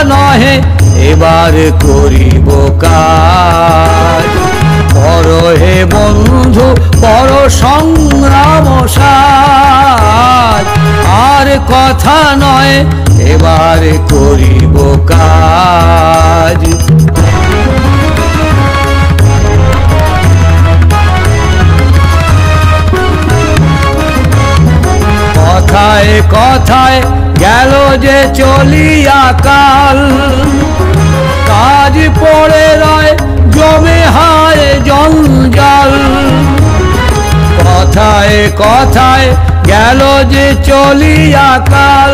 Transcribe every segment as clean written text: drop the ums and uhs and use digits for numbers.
নহে এবার করিব কাজ। পর হে বন্ধু পর সংগ্রাম সাজ, আর কথা নয় এবার করিব কাজ। কথায় কথায় গেল যে চলিয়া কাল, কাজ পড়ে রয় জমে হায় জঞ্জাল। কথায় কথায় গেল যে চলিয়া কাল,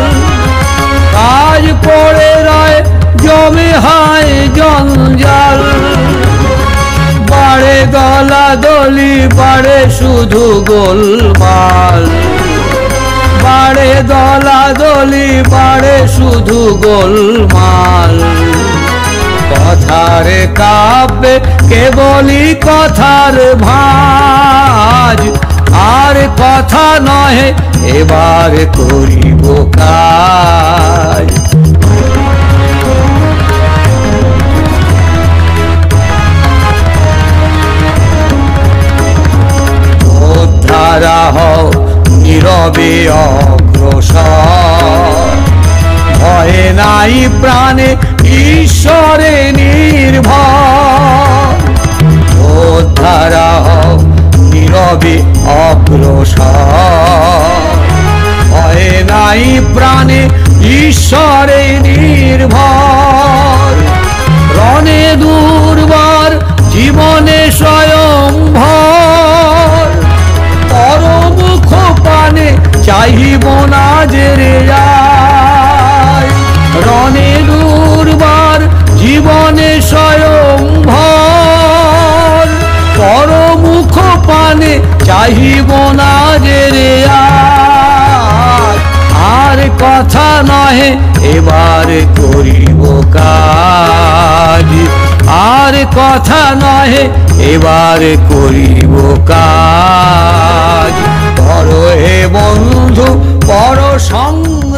কাজ পড়ে রয় জমে হায় জঞ্জাল। বাড়ে দলা দলি বাড়ে শুধু গোলমাল, বাড়ে দলা দলি বাড়ে শুধু গোলমাল। কথার কাব্যে কেবলই কথার ভাঁজ, আর কথা নহে এবার করিব কাজ। উদ্ধারা হও নীরবে অগ্রসর, ভয়ে নাই প্রাণে ঈশ্বরে নির্ভর। উদ্ধারা হও নীরবে অগ্রসর, ভয়ে নাই প্রাণে ঈশ্বরে নির্ভর। রণে দুর্বার জীবনে স্বয়ংভর, পরমুখ পানে চাহিব না যে রে যায়। রণে দুর্বার জীবনে স্বয়ংভর, পরমুখ পানে চাহিব না যে রে যায়। আর কথা নহে এবার করিব কাজ, আর কথা নহে এবার করিব কাজ। পর হে বন্ধু পর সঙ্গ